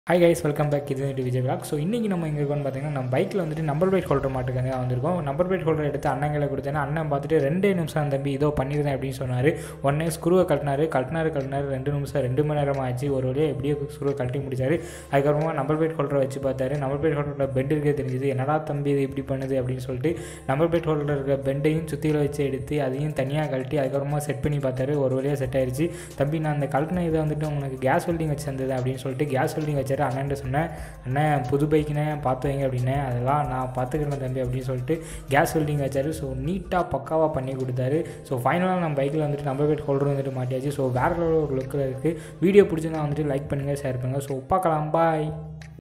Hi guys, welcome back. இது Vijay vlog. So இன்றைக்கி நம்ம எங்கே இருக்கோம்னு பார்த்தீங்கன்னா, நம்ம பைக்கில் வந்துட்டு நம்பர் பிளேட் ஹோல்டர் மாட்டுக்காக தான் வந்திருக்கோம். நம்பர் பிளேட் ஹோல்டர் எடுத்து அண்ணங்களை கொடுத்தேன்னா அண்ணன் பார்த்துட்டு 2 நிமிஷம் தம்பி இதோ பண்ணிடுறேன் அப்படின்னு சொன்னார். உடனே ஸ்க்ரூவை கட்டினார் 2 நிமிஷம் 2 மணி நேரம் ஆச்சு. ஒரு வழியாக எப்படியோ ஸ்க்ரூவை கழட்டி முடிச்சார். அதுக்கப்புறமா நம்பர் பிளேட் ஹோல்டரை வச்சு பார்த்தாரு. நம்பர் பிளேட் ஹோல்டரில் பெண்ட் இருக்கே தெரிஞ்சுது. என்னடா தம்பி இது இப்படி பண்ணுது அப்படின்னு சொல்லிட்டு நம்பர் பிளேட் ஹோல்டர் இருக்க பெண்டையும் சுற்றியில் வச்சு எடுத்து அதையும் தனியாக கழட்டி அதுக்கப்புறமா செட் பண்ணி பார்த்தாரு. ஒரு வழியாக செட் ஆயிடுச்சு. தம்பி நான் அந்த கழட்டின இதை வந்துட்டு உங்களுக்கு கேஸ் வெல்டிங் வச்சு தந்தது அப்படின்னு சொல்லிட்டு கேஸ் வெல்டிங் வச்சார். அண்ணன் சொன்னேன், அண்ணன் புது பைக்குனே பார்த்து வைங்க அப்படின்னேன். அதெல்லாம் நான் பார்த்துக்கிறேன் தம்பி அப்படின்னு சொல்லிட்டு கேஸ் வெல்டிங் வச்சார். ஸோ நீட்டாக பக்காவாக பண்ணி கொடுத்தாரு. ஸோ ஃபைனலாக நம்ம பைக்கில் வந்துட்டு நம்பர் பிளேட் ஹோல்டர் வந்துட்டு மாட்டியாச்சு. ஸோ வேறு ஒரு லுக்கில் இருக்குது. வீடியோ பிடிச்சிருந்தா வந்துட்டு லைக் பண்ணுங்கள், ஷேர் பண்ணுங்கள். ஸோ பார்க்கலாம், பாய்.